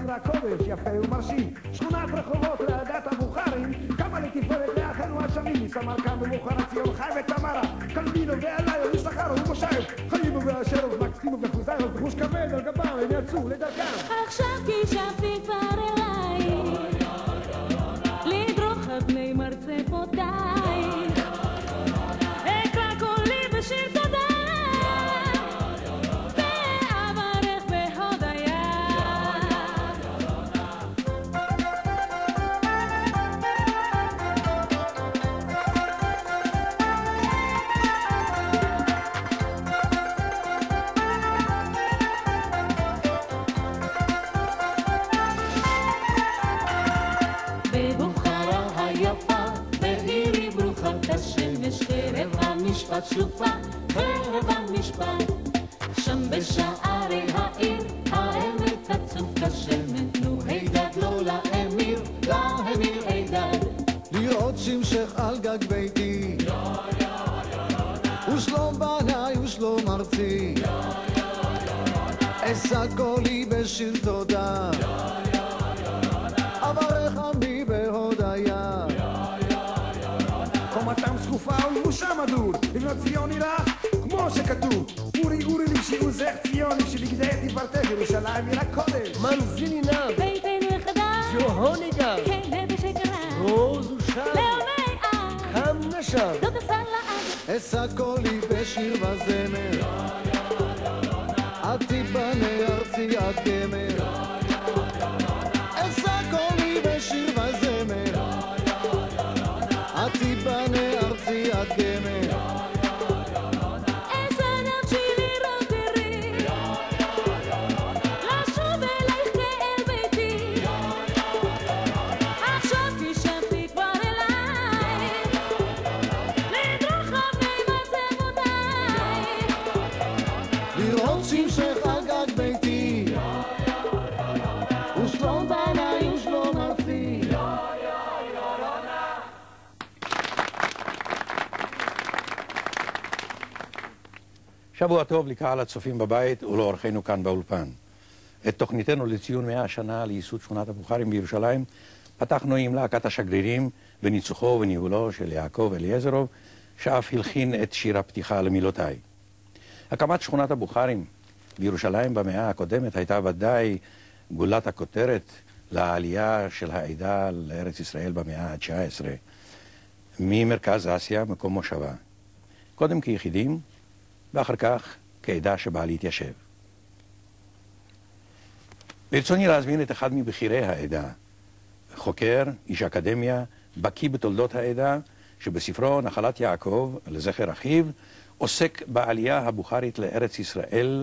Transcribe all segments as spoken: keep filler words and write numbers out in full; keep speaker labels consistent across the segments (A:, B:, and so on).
A: סמל הקודש, יפה ומרשים. שכונת רחובות לעדת הבוכרים, כמה לתפארת לאחינו השבים, מסמרקן ובוכר הציון חי ותמרה, קלמינו ועליו ושכר ומושב, חיינו ואשר ומקסימו וחוזר, וחוש כבד על גבם, הם יצאו לדרכם.
B: עכשיו כשבתי כבר אליי, לדרוך על פני מרצפותיי, אקרא קולי בשיר תודה, ואברך בהודיה. בבוכרה היפה, בעירי ברוכת השמש, חרב המשפט שלופה, חרב המשפט. שם בשערי העיר, האמת עצוב כשמן, תנו הידד לא לאמיר, לאמיר הידד.
C: לראות שמשך על גג ביתי, ושלום בניי ושלום ארצי, אשא קולי בשיר תודה, אברך עמי בהודיה.
A: קומתם זקופה ולבושם הדור, לבנות ציון נראה כמו שכתוב. אורי אורי לבשי וזך ציון, לבשי בגדי תפארתך ירושלים עיר הקודש.
D: منزلي نام
B: ביתנו יחדה,
D: جوهاني قام
B: כן נפש יקרה,
D: روز وشام
B: לעולמי עם,
D: كم نشام
B: לא תפסל לעד.
C: אשא קולי בשיר וזמר, עד תיבנה ארצי עד גמר. אשא קולי בשיר וזמר, עד תיבנה ארצי עד גמר.
B: אשא נפשי לראות פרי, לשוב אלייך כאל ביתי. עכשיו כשבתי כבר אליי, לדרוך על פני מרצפותיי,
C: לראות שמשך על גג ביתי, ושלום בניי ושלום ארצי.
E: שבוע טוב לקהל הצופים בבית ולאורחינו כאן באולפן. את תוכניתנו לציון מאה שנה לייסוד שכונת הבוכרים בירושלים פתחנו עם להקת השגרירים בניצוחו ובניהולו של יעקב אליעזרוב, שאף הלחין את שיר הפתיחה למילותיי. הקמת שכונת הבוכרים בירושלים במאה הקודמת הייתה ודאי גולת הכותרת לעלייה של העדה לארץ ישראל במאה ה-תשע עשרה, ממרכז אסיה, מקום מושבה. קודם כיחידים, ואחר כך כעדה שבאה להתיישב. ברצוני להזמין את אחד מבכירי העדה, חוקר, איש אקדמיה, בקיא בתולדות העדה, שבספרו נחלת יעקב, לזכר אחיו, עוסק בעלייה הבוכרית לארץ ישראל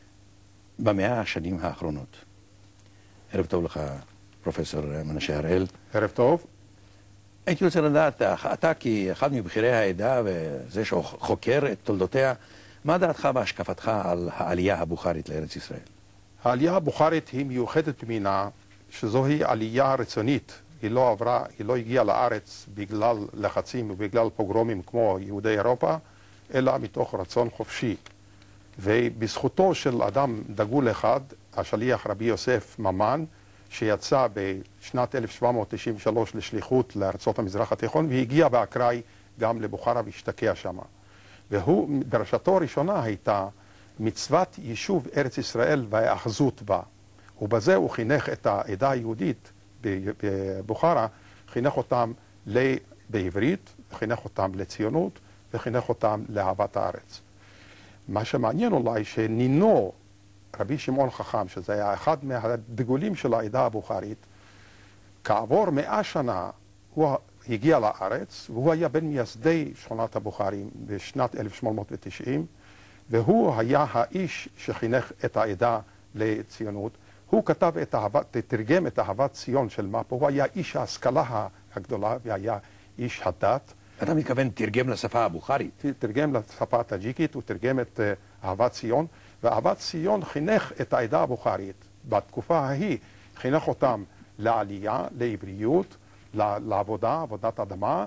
E: במאה השנים האחרונות. ערב טוב לך, פרופסור מנשה הראל.
F: ערב טוב.
E: הייתי רוצה לדעת, אתה כאחד מבכירי העדה וזה שחוקר את תולדותיה, מה דעתך והשקפתך על העלייה הבוכרית לארץ ישראל?
F: העלייה הבוכרית היא מיוחדת במינה, שזוהי עלייה רצונית. היא לא עברה, היא לא הגיעה לארץ בגלל לחצים ובגלל פוגרומים כמו יהודי אירופה, אלא מתוך רצון חופשי. ובזכותו של אדם דגול אחד, השליח רבי יוסף ממן, שיצא בשנת אלף שבע מאות תשעים ושלוש לשליחות לארצות המזרח התיכון, והגיע באקראי גם לבוכרה והשתקע שמה. והוא, דרשתו הראשונה הייתה מצוות יישוב ארץ ישראל והאחזות בה. ובזה הוא חינך את העדה היהודית בבוכרה, חינך אותם בעברית, חינך אותם לציונות, וחינך אותם לאהבת הארץ. מה שמעניין אולי שנינו, רבי שמעון חכם, שזה היה אחד מהדגולים של העדה הבוכרית, כעבור מאה שנה הוא הגיע לארץ, והוא היה בין מייסדי שכונת הבוכרים בשנת אלף שמונה מאות ותשעים, והוא היה האיש שחינך את העדה לציונות. הוא כתב את אהבת, תרגם את אהבת ציון של מפה, הוא היה איש ההשכלה הגדולה והיה איש הדת.
E: אתה מתכוון תרגם לשפה הבוכרית?
F: תרגם לשפה הטאג'יקית, הוא תרגם את אהבת ציון, ואהבת ציון חינך את העדה הבוכרית. בתקופה ההיא חינך אותם לעלייה, לעבריות, לעבודה, עבודת אדמה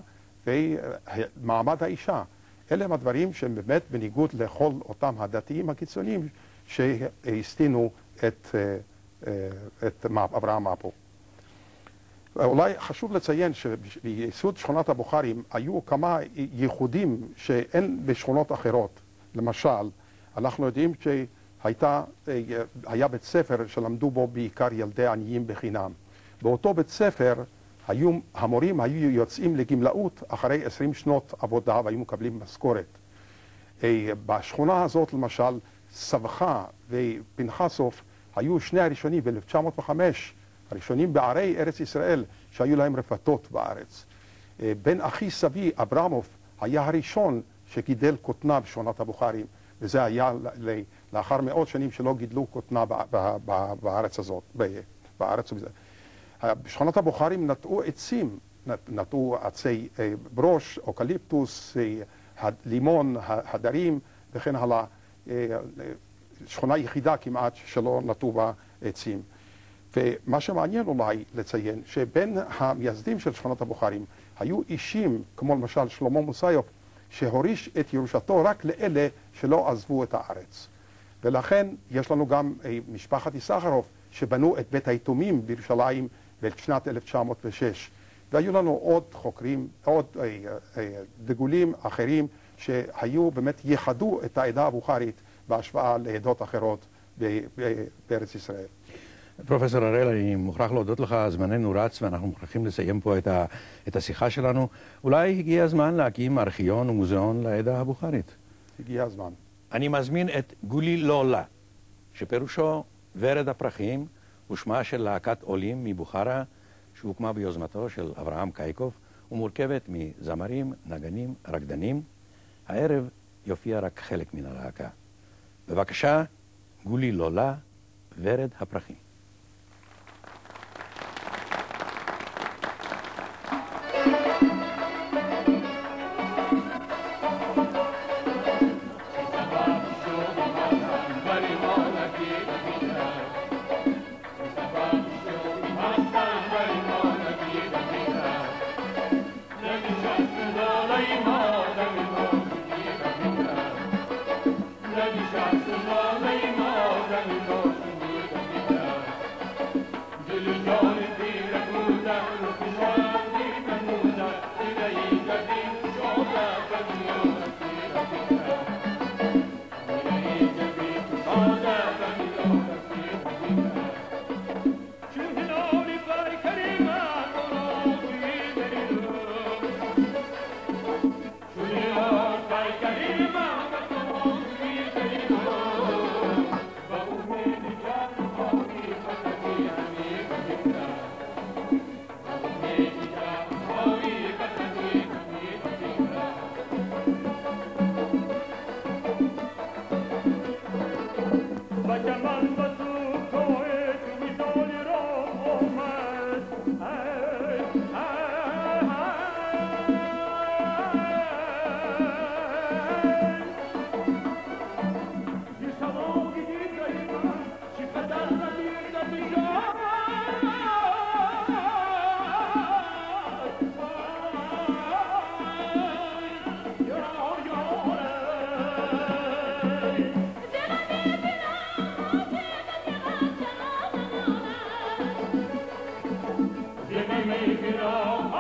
F: ומעמד האישה. אלה הם הדברים שהם באמת בניגוד לכל אותם הדתיים הקיצוניים שהסתינו את את אברהם מאפו. אולי חשוב לציין שבייסוד שכונת הבוכרים היו כמה ייחודים שאין בשכונות אחרות. למשל, אנחנו יודעים שהייתה, היה בית ספר שלמדו בו בעיקר ילדי עניים בחינם. באותו בית ספר היו, המורים היו יוצאים לגמלאות אחרי עשרים שנות עבודה והיו מקבלים משכורת. בשכונה הזאת למשל, סבחה ופנחסוף היו שני הראשונים ב-אלף תשע מאות וחמש, הראשונים בערי ארץ ישראל שהיו להם רפתות בארץ. בן אחי סבי, אברמוב, היה הראשון שגידל כותנה בשכונת הבוכרים, וזה היה לאחר מאות שנים שלא גידלו כותנה בארץ הזאת, בארץ ובזה. בשכונת הבוכרים נטעו עצים, נטעו עצי ברוש, אוקליפטוס, לימון, הדרים וכן הלאה. שכונה יחידה כמעט שלא נטעו בה עצים. ומה שמעניין אולי לציין, שבין המייסדים של שכונת הבוכרים היו אישים, כמו למשל שלמה מוסיוף, שהוריש את ירושתו רק לאלה שלא עזבו את הארץ. ולכן יש לנו גם משפחת יששכרוב, שבנו את בית היתומים בירושלים בשנת אלף תשע מאות ושש. והיו לנו עוד חוקרים, עוד דגולים אחרים, שהיו באמת ייחדו את העדה הבוכרית בהשוואה לעדות אחרות בארץ ישראל.
E: פרופסור הראל, אני מוכרח להודות לך, זמננו רץ ואנחנו מוכרחים לסיים פה את, ה, את השיחה שלנו. אולי הגיע הזמן להקים ארכיון ומוזיאון לעדה הבוכרית.
F: הגיע הזמן.
E: אני מזמין את גולי לולה, שפירושו ורד הפרחים, ושמה של להקת עולים מבוכרה, שהוקמה ביוזמתו של אברהם קייקוב, ומורכבת מזמרים, נגנים, רקדנים. הערב יופיע רק חלק מן הלהקה. בבקשה, גולי לולה, ורד הפרחים.
B: Make it all.